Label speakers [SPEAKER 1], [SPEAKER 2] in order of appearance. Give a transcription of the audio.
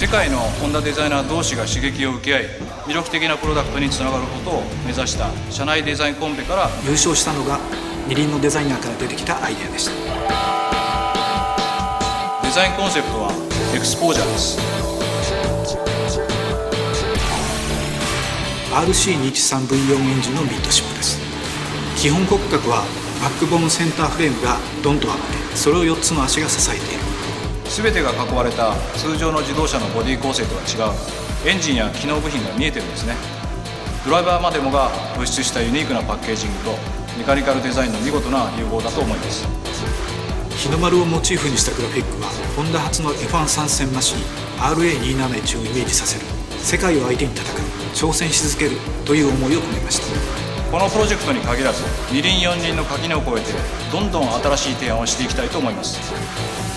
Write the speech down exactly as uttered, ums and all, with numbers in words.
[SPEAKER 1] 界のホンダデザイナー同士が刺激を受け合い、魅力的なプロダクトにつながることを目指した社内デザインコンペから
[SPEAKER 2] 優勝したのが二輪のデザイナーから出てきたアイデアでした。
[SPEAKER 1] デザインコンセプトはエクスポージャーです。
[SPEAKER 2] アールシーにひゃくじゅうさんブイよん エンジンのミッドシップです。基本骨格はバックボーンセンターフレームがドンとあって、それをよっつの足が支えている。
[SPEAKER 1] 全てが囲われた通常の自動車のボディ構成とは違うエンジンや機能部品が見えてるんですね。ドライバーまでもが突出したユニークなパッケージングとメカニカルデザインの見事な融合だと思います。
[SPEAKER 2] 日の丸をモチーフにしたグラフィックはホンダ初の エフワン 参戦マシン アールエーにひゃくななじゅういち をイメージさせる、世界を相手に戦う、挑戦し続けるという思いを込めました。
[SPEAKER 1] このプロジェクトに限らず二輪四輪の垣根を越えてどんどん新しい提案をしていきたいと思います。